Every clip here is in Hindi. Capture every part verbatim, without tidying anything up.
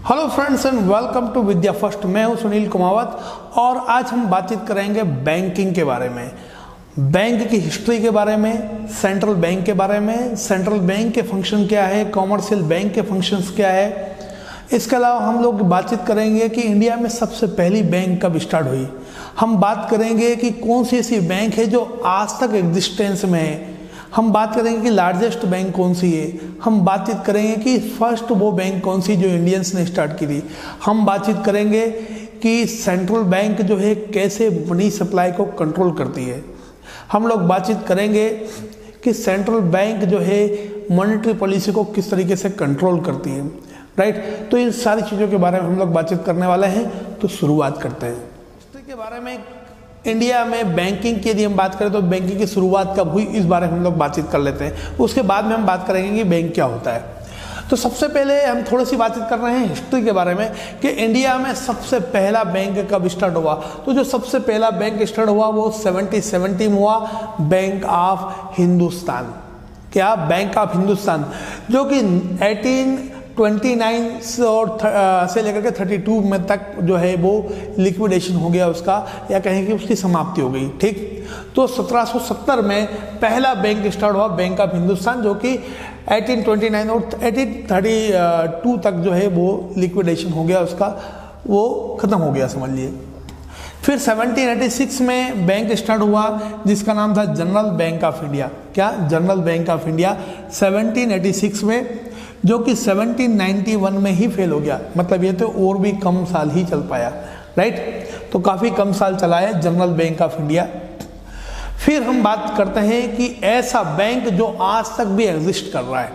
Hello friends and welcome to Vidyafirst. मैं हूं सुनील कुमावत और आज हम बातचीत करेंगे बैंकिंग के बारे में, बैंक की हिस्ट्री के बारे में, सेंट्रल बैंक के बारे में, सेंट्रल बैंक के फंक्शन क्या है, कॉमर्शियल बैंक के फंक्शंस क्या है। इसके अलावा हम लोग बातचीत करेंगे कि इंडिया में सबसे पहली बैंक कब स्टार्ट हुई। हम बात करेंगे कि कौन सी ऐसी बैंक है जो आज तक एग्जिस्टेंस में है। हम बात करेंगे कि लार्जेस्ट बैंक कौन सी है। हम बातचीत करेंगे कि फर्स्ट वो बैंक कौन सी जो इंडियंस ने स्टार्ट की थी। हम बातचीत करेंगे कि सेंट्रल बैंक जो है कैसे मनी सप्लाई को कंट्रोल करती है। हम लोग बातचीत करेंगे कि सेंट्रल बैंक जो है मॉनेटरी पॉलिसी को किस तरीके से कंट्रोल करती है, राइट। तो इन सारी चीज़ों के बारे में हम लोग बातचीत करने वाले हैं। तो शुरुआत करते हैं हिस्ट्री के बारे में। इंडिया में बैंकिंग की यदि हम बात करें तो बैंकिंग की शुरुआत कब हुई, इस बारे में हम लोग बातचीत कर लेते हैं। उसके बाद में हम बात करेंगे कि बैंक क्या होता है। तो सबसे पहले हम थोड़ी सी बातचीत कर रहे हैं हिस्ट्री के बारे में कि इंडिया में सबसे पहला बैंक कब स्टार्ट हुआ। तो जो सबसे पहला बैंक स्टार्ट हुआ वो सेवनटीन सेवेंटी में हुआ, बैंक ऑफ हिंदुस्तान। क्या? बैंक ऑफ हिंदुस्तान, जो कि एटीन ट्वेंटी नाइन और से लेकर के थर्टी टू में तक जो है वो लिक्विडेशन हो गया उसका, या कहें कि उसकी समाप्ति हो गई, ठीक। तो सत्रह सौ सत्तर में पहला बैंक स्टार्ट हुआ, बैंक ऑफ हिंदुस्तान, जो कि एटीन ट्वेंटी नाइन और एटीन थर्टी टू तक जो है वो लिक्विडेशन हो गया उसका, वो ख़त्म हो गया समझ लिए। फिर सेवनटीन एटी सिक्स में बैंक स्टार्ट हुआ जिसका नाम था जनरल बैंक ऑफ इंडिया। क्या? General bank of India seventeen eighty six में, जो कि सेवनटीन नाइंटी वन में ही फेल हो गया। मतलब ये तो और भी कम साल ही चल पाया, राइट। तो काफ़ी कम साल चला है जनरल बैंक ऑफ इंडिया। फिर हम बात करते हैं कि ऐसा बैंक जो आज तक भी एग्जिस्ट कर रहा है,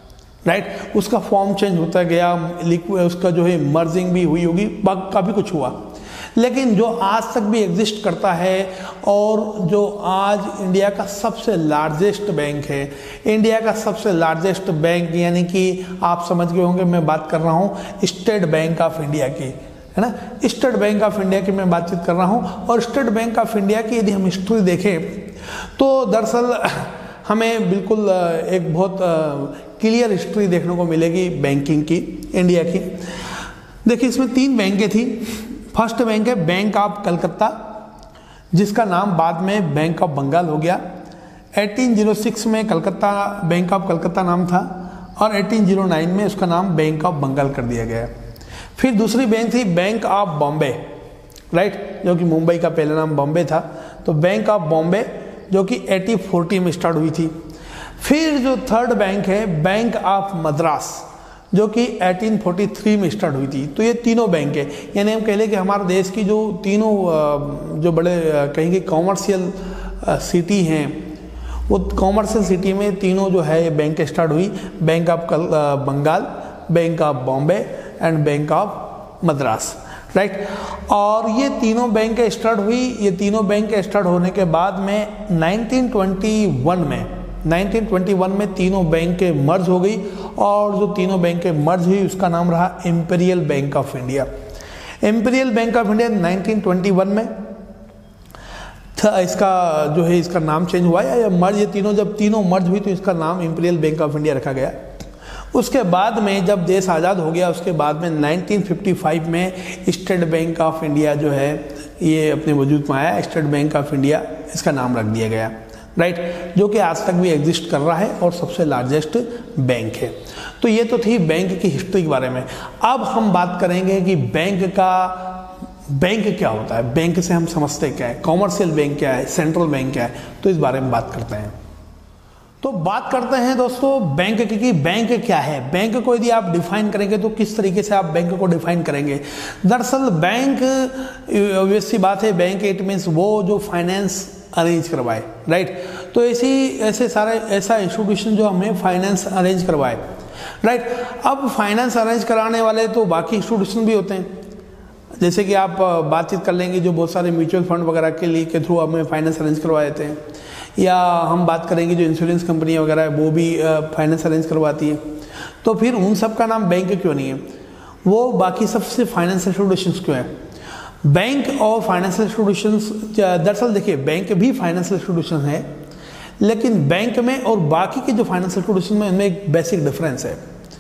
राइट। उसका फॉर्म चेंज होता गया, उसका जो है मर्जिंग भी हुई होगी, काफ़ी कुछ हुआ, लेकिन जो आज तक भी एग्जिस्ट करता है और जो आज इंडिया का सबसे लार्जेस्ट बैंक है, इंडिया का सबसे लार्जेस्ट बैंक, यानी कि आप समझ गए होंगे मैं बात कर रहा हूँ स्टेट बैंक ऑफ इंडिया की, है ना। स्टेट बैंक ऑफ इंडिया की मैं बातचीत कर रहा हूँ। और स्टेट बैंक ऑफ इंडिया की यदि हम हिस्ट्री देखें तो दरअसल हमें बिल्कुल एक बहुत क्लियर हिस्ट्री देखने को मिलेगी बैंकिंग की, इंडिया की। देखिए इसमें तीन बैंकें थी। फर्स्ट बैंक है बैंक ऑफ कलकत्ता, जिसका नाम बाद में बैंक ऑफ बंगाल हो गया। एटीन ओ सिक्स में कलकत्ता बैंक ऑफ कलकत्ता नाम था और एटीन ओ नाइन में उसका नाम बैंक ऑफ बंगाल कर दिया गया। फिर दूसरी बैंक थी बैंक ऑफ बॉम्बे, राइट, जो कि मुंबई का पहला नाम बॉम्बे था। तो बैंक ऑफ बॉम्बे जो कि एटीन फोर्टी में स्टार्ट हुई थी। फिर जो थर्ड बैंक है बैंक ऑफ मद्रास, जो कि एटीन फोर्टी थ्री में स्टार्ट हुई थी। तो ये तीनों बैंक है, यानी हम कह लें कि हमारे देश की जो तीनों जो बड़े कहेंगे कॉमर्शियल सिटी हैं, वो कॉमर्शियल सिटी में तीनों जो है ये बैंक स्टार्ट हुई, bank of Bengal, bank of Bombay and bank of Madras, right. और ये तीनों बैंक स्टार्ट हुई। ये तीनों बैंक स्टार्ट होने के बाद में नाइनटीन ट्वेंटी वन में नाइनटीन ट्वेंटी वन में तीनों बैंक मर्ज हो गई और जो तीनों बैंक मर्ज हुई उसका नाम रहा imperial bank of India. Imperial bank of India nineteen twenty one में था, इसका जो है इसका नाम चेंज हुआ या मर्ज, ये तीनों जब तीनों मर्ज हुई तो इसका नाम इंपीरियल बैंक ऑफ इंडिया रखा गया। उसके बाद में जब देश आज़ाद हो गया उसके बाद में नाइनटीन फिफ्टी फाइव में स्टेट बैंक ऑफ इंडिया जो है ये अपने वजूद में आया। स्टेट बैंक ऑफ इंडिया इसका नाम रख दिया गया, राइट, जो कि आज तक भी एग्जिस्ट कर रहा है और सबसे लार्जेस्ट बैंक है। तो ये तो थी बैंक की हिस्ट्री के बारे में। अब हम बात करेंगे कि बैंक का बैंक क्या होता है, बैंक से हम समझते क्या है, कॉमर्शियल बैंक क्या है, सेंट्रल बैंक क्या है। तो इस बारे में बात करते हैं। तो बात करते हैं दोस्तों बैंक की कि बैंक क्या है। बैंक को यदि आप डिफाइन करेंगे तो किस तरीके से आप बैंक को डिफाइन करेंगे। दरअसल बैंक वैसी बात है, बैंक इट मीन्स वो जो फाइनेंस अरेंज करवाए, राइट। तो ऐसी ऐसे सारे ऐसा इंस्टीट्यूशन जो हमें फाइनेंस अरेंज करवाए, राइट। अब फाइनेंस अरेंज कराने वाले तो बाकी इंस्टीट्यूशन भी होते हैं, जैसे कि आप बातचीत कर लेंगे जो बहुत सारे म्यूचुअल फंड वगैरह के लिए के थ्रू हमें फाइनेंस अरेंज करवा देते हैं, या हम बात करेंगे जो इंश्योरेंस कंपनियाँ वगैरह है वो भी फाइनेंस अरेंज करवाती है। तो फिर उन सब का नाम बैंक क्यों नहीं है, वो बाकी सबसे फाइनेंस इंस्टीट्यूशंस क्यों है। बैंक और फाइनेंशियल इंस्टीट्यूशंस, दरअसल देखिए बैंक भी फाइनेंशियल इंस्टीट्यूशन है, लेकिन बैंक में और बाकी के जो फाइनेंशियल इंस्टीट्यूशन में इनमें एक बेसिक डिफरेंस है।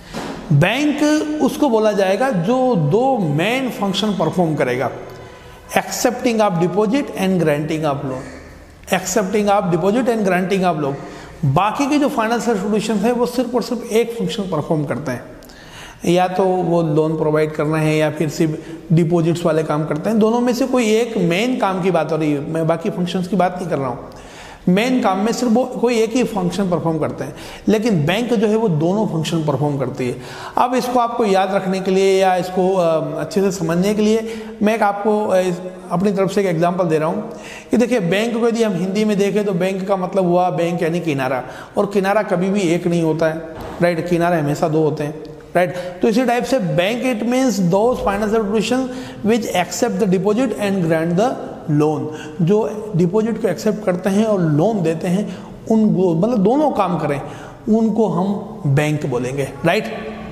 बैंक उसको बोला जाएगा जो दो मेन फंक्शन परफॉर्म करेगा, accepting of deposit and granting of loan, accepting of deposit and granting of loan. बाकी के जो फाइनेंशियल इंस्टीट्यूशन है वो सिर्फ और सिर्फ एक फंक्शन परफॉर्म करते हैं, या तो वो लोन प्रोवाइड करना है या फिर सिर्फ डिपॉजिट्स वाले काम करते हैं। दोनों में से कोई एक मेन काम की बात हो रही है, मैं बाकी फंक्शंस की बात नहीं कर रहा हूँ। मेन काम में सिर्फ वो कोई एक ही फंक्शन परफॉर्म करते हैं, लेकिन बैंक जो है वो दोनों फंक्शन परफॉर्म करती है। अब इसको आपको याद रखने के लिए या इसको अच्छे से समझने के लिए मैं एक आपको अपनी तरफ से एक एग्जांपल दे रहा हूँ कि देखिए, बैंक को यदि हम हिंदी में देखें तो बैंक का मतलब हुआ बैंक यानी किनारा, और किनारा कभी भी एक नहीं होता है, राइट, किनारे हमेशा दो होते हैं, राइट। तो इसी टाइप से bank it means those financial institution which accept the deposit and grant the loan, जो डिपॉजिट को एक्सेप्ट करते हैं और लोन देते हैं, उन मतलब दोनों काम करें, उनको हम बैंक बोलेंगे, राइट।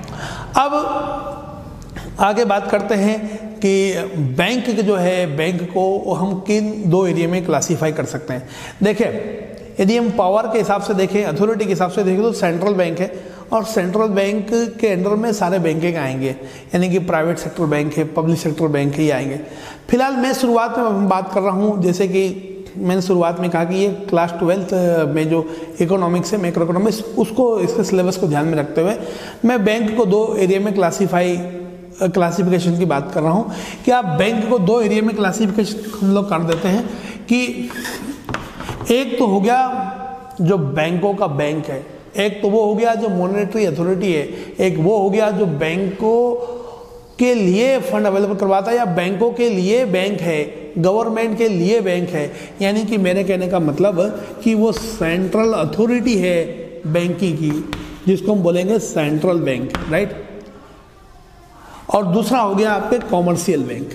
अब आगे बात करते हैं कि बैंक जो है, बैंक को हम किन दो एरिया में क्लासीफाई कर सकते हैं। देखिए, यदि हम पावर के हिसाब से देखें, अथॉरिटी के हिसाब से देखें तो सेंट्रल बैंक है, और सेंट्रल बैंक के अंडर में सारे बैंकें आएंगे, यानी कि प्राइवेट सेक्टर बैंक है, पब्लिक सेक्टर बैंक ही आएंगे। फिलहाल मैं शुरुआत में बात कर रहा हूँ, जैसे कि मैंने शुरुआत में कहा कि ये क्लास ट्वेल्थ में जो इकोनॉमिक्स है, मैक्रोइकोनॉमिक्स, उसको इसके सिलेबस को ध्यान में रखते हुए मैं बैंक को दो एरिया में क्लासीफाई क्लासिफिकेशन की बात कर रहा हूँ कि आप बैंक को दो एरिया में क्लासिफिकेशन हम लोग कर देते हैं कि एक तो हो गया जो बैंकों का बैंक है, एक तो वो हो गया जो मॉनेटरी अथॉरिटी है, एक वो हो गया जो बैंकों के लिए फंड अवेलेबल करवाता है या बैंकों के लिए बैंक है, गवर्नमेंट के लिए बैंक है। यानी कि मेरे कहने का मतलब कि वो सेंट्रल अथॉरिटी है बैंकिंग की, जिसको हम बोलेंगे सेंट्रल बैंक, राइट। और दूसरा हो गया आपके कॉमर्शियल बैंक,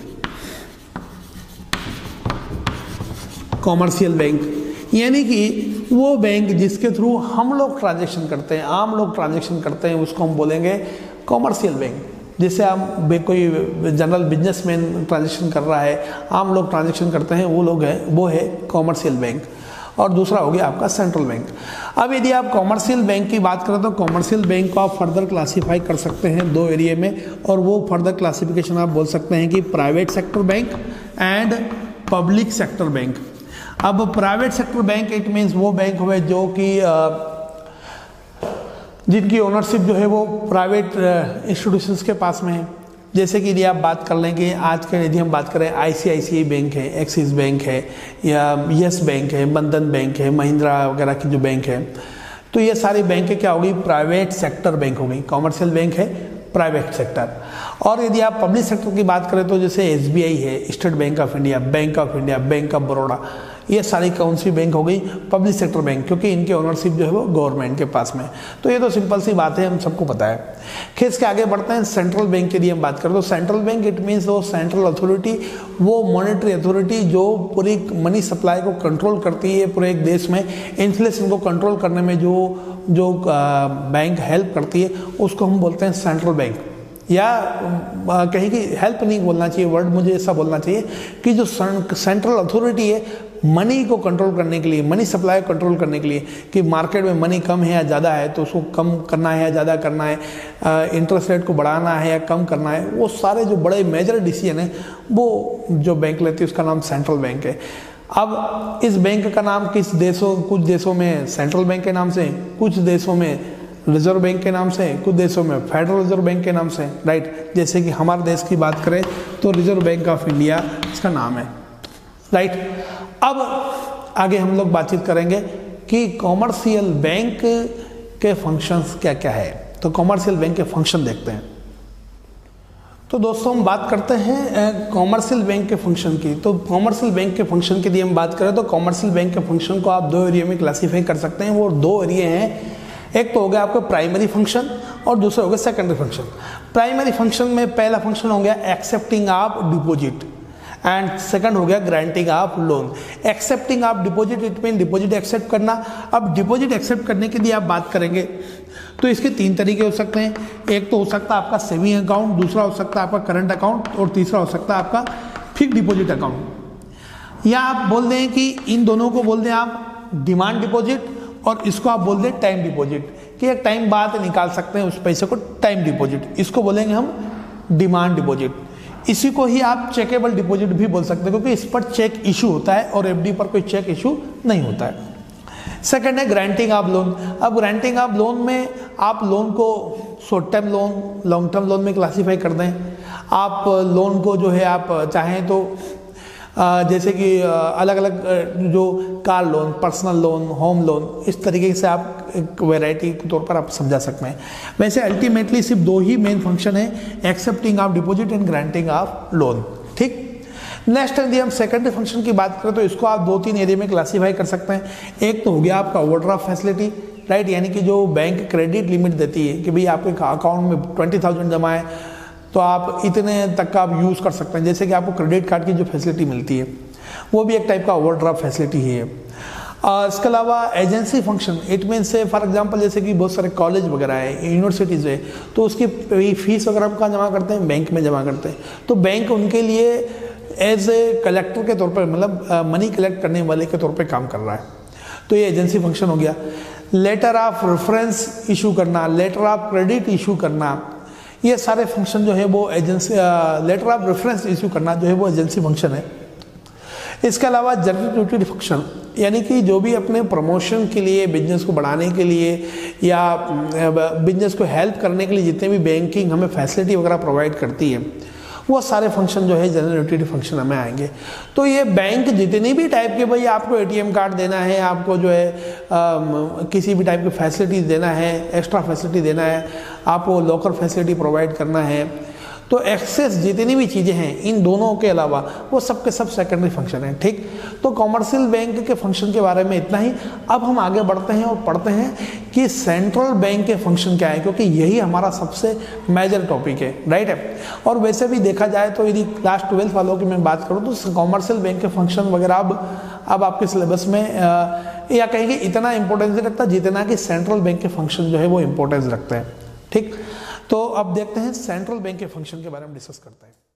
कॉमर्शियल बैंक यानी कि वो बैंक जिसके थ्रू हम लोग ट्रांजैक्शन करते हैं, आम लोग ट्रांजैक्शन करते हैं, उसको हम बोलेंगे कॉमर्शियल बैंक। जैसे हम कोई जनरल बिजनेसमैन ट्रांजैक्शन कर रहा है, आम लोग ट्रांजैक्शन करते हैं, वो लोग हैं, वो है कॉमर्शियल बैंक। और दूसरा हो गया आपका सेंट्रल बैंक। अब यदि आप कॉमर्शियल बैंक की बात करें तो कॉमर्शियल बैंक को आप फर्दर क्लासीफाई कर सकते हैं दो एरिया में, और वो फर्दर क्लासिफिकेशन आप बोल सकते हैं कि private sector bank and public sector bank. अब private sector bank it means वो बैंक हुए जो कि जिनकी ओनरशिप जो है वो प्राइवेट इंस्टीट्यूशंस के पास में है। जैसे कि यदि आप बात कर लेंगे, आज के यदि हम बात करें आईसीआईसीआई बैंक है, एक्सिस बैंक है, या यस बैंक है, बंधन बैंक है, महिंद्रा वगैरह की जो बैंक है, तो ये सारी बैंकें क्या होगी, प्राइवेट सेक्टर बैंक होगी। कॉमर्शियल बैंक है प्राइवेट सेक्टर। और यदि आप पब्लिक सेक्टर की बात करें तो जैसे एसबीआई है, State bank of India, Bank of India, Bank of Baroda, ये सारी कौन सी बैंक हो गई, पब्लिक सेक्टर बैंक, क्योंकि इनके ओनरशिप जो है वो गवर्नमेंट के पास में। तो ये तो सिंपल सी बात है, हम सबको पता है। खैर इसके आगे बढ़ते हैं, सेंट्रल बैंक के लिए हम बात करें तो सेंट्रल बैंक इट मीन्स वो सेंट्रल अथॉरिटी, वो मॉनेटरी अथॉरिटी जो पूरी मनी सप्लाई को कंट्रोल करती है पूरे एक देश में, इन्फ्लेशन को कंट्रोल करने में जो जो बैंक हेल्प करती है, उसको हम बोलते हैं सेंट्रल बैंक। या कहीं की हेल्प नहीं बोलना चाहिए, वर्ड मुझे ऐसा बोलना चाहिए कि जो सेंट्रल अथॉरिटी है मनी को कंट्रोल करने के लिए, मनी सप्लाई को कंट्रोल करने के लिए, कि मार्केट में मनी कम है या ज़्यादा है तो उसको कम करना है या ज़्यादा करना है, इंटरेस्ट रेट को बढ़ाना है या कम करना है, वो सारे जो बड़े मेजर डिसीजन है वो जो बैंक लेती है उसका नाम सेंट्रल बैंक है। अब इस बैंक का नाम किस देशों, कुछ देशों में सेंट्रल बैंक के नाम से, कुछ देशों में रिजर्व बैंक के नाम से, कुछ देशों में फेडरल रिजर्व बैंक के नाम से, राइट। जैसे कि हमारे देश की बात करें तो रिजर्व बैंक ऑफ इंडिया इसका नाम है, राइट। अब आगे हम लोग बातचीत करेंगे कि कॉमर्शियल बैंक के फंक्शंस क्या क्या है। तो कॉमर्शियल बैंक के फंक्शन देखते हैं। तो दोस्तों हम बात करते हैं कॉमर्शियल बैंक के फंक्शन की। तो कॉमर्शियल बैंक के फंक्शन की यदि हम बात करें तो कॉमर्शियल बैंक के फंक्शन को आप दो एरिया में क्लासीफाई कर सकते हैं। वो दो एरिया हैं, एक तो हो गया आपका प्राइमरी फंक्शन और दूसरा हो गया सेकेंडरी फंक्शन। प्राइमरी फंक्शन में पहला फंक्शन हो गया accepting of deposit and second हो गया granting of loan. Accepting of deposit it mean deposit accept करना। अब डिपॉजिट एक्सेप्ट करने के लिए आप बात करेंगे तो इसके तीन तरीके हो सकते हैं। एक तो हो सकता है आपका सेविंग अकाउंट, दूसरा हो सकता है आपका करंट अकाउंट और तीसरा हो सकता है आपका फिक्स्ड डिपॉजिट अकाउंट। या आप बोल दें कि इन दोनों को बोल दें आप डिमांड डिपॉजिट और इसको आप बोल दें टाइम डिपॉजिट, कि एक टाइम बाद निकाल सकते हैं उस पैसे को, टाइम डिपॉजिट, इसको बोलेंगे हम डिमांड डिपॉजिट। इसी को ही आप चेकेबल डिपॉजिट भी बोल सकते हैं, क्योंकि इस पर चेक इशू होता है और एफडी पर कोई चेक इशू नहीं होता है। सेकंड है ग्रांटिंग ऑफ लोन। अब ग्रांटिंग ऑफ लोन में आप लोन को short term loan, long term loan में क्लासीफाई कर दें। आप लोन को जो है आप चाहें तो जैसे कि अलग अलग जो car loan, personal loan, home loan, इस तरीके से आप एक वैरायटी के तौर पर आप समझा सकते हैं। वैसे अल्टीमेटली सिर्फ दो ही मेन फंक्शन है, accepting of deposit and granting of loan. ठीक, नेक्स्ट यदि हम सेकेंडरी फंक्शन की बात करें तो इसको आप दो तीन एरिया में क्लासीफाई कर सकते हैं। एक तो हो गया आपका ओवरड्राफ्ट फैसिलिटी, राइट, यानी कि जो बैंक क्रेडिट लिमिट देती है कि भाई आपके अकाउंट में ट्वेंटी थाउजेंड जमा है तो आप इतने तक का आप यूज़ कर सकते हैं, जैसे कि आपको क्रेडिट कार्ड की जो फैसिलिटी मिलती है वो भी एक टाइप का ओवरड्राफ्ट फैसिलिटी ही है। और इसके अलावा agency function, it mean say for example जैसे कि बहुत सारे कॉलेज वगैरह है, यूनिवर्सिटीज़ है, तो उसकी फीस वगैरह हम कहाँ जमा करते हैं, बैंक में जमा करते हैं। तो बैंक उनके लिए एज ए कलेक्टर के तौर पर, मतलब मनी कलेक्ट करने वाले के तौर पे काम कर रहा है, तो ये एजेंसी फंक्शन हो गया। लेटर ऑफ रेफरेंस इशू करना, लेटर ऑफ क्रेडिट इशू करना, ये सारे फंक्शन जो है वो agency, letter of reference issue करना जो है वो एजेंसी फंक्शन है। इसके अलावा जनरल ड्यूटी फंक्शन, यानी कि जो भी अपने प्रमोशन के लिए, बिजनेस को बढ़ाने के लिए या बिजनेस को हेल्प करने के लिए जितने भी बैंकिंग हमें फैसिलिटी वगैरह प्रोवाइड करती है, वो सारे फंक्शन जो है जनरल यूटिलिटी फंक्शन हमें आएंगे। तो ये बैंक जितनी भी टाइप के, भाई आपको एटीएम कार्ड देना है, आपको जो है आ, किसी भी टाइप की फैसिलिटीज देना है, एक्स्ट्रा फैसिलिटी देना है, आपको लॉकर फैसिलिटी प्रोवाइड करना है, तो एक्सेस जितनी भी चीज़ें हैं इन दोनों के अलावा वो सब के सब सेकेंडरी फंक्शन है। ठीक, तो कॉमर्शियल बैंक के फंक्शन के बारे में इतना ही। अब हम आगे बढ़ते हैं और पढ़ते हैं कि सेंट्रल बैंक के फंक्शन क्या है, क्योंकि यही हमारा सबसे मेजर टॉपिक है, राइट है। और वैसे भी देखा जाए तो यदि क्लास ट्वेल्थ वालों की मैं बात करूँ तो कॉमर्शियल बैंक के फंक्शन वगैरह अब अब आपके सिलेबस में आ, या कहेंगे इतना इंपॉर्टेंस नहीं रखता जितना कि सेंट्रल बैंक के फंक्शन जो है वो इंपॉर्टेंस रखते हैं। ठीक, तो अब देखते हैं सेंट्रल बैंक के फंक्शन के बारे में डिस्कस करते हैं।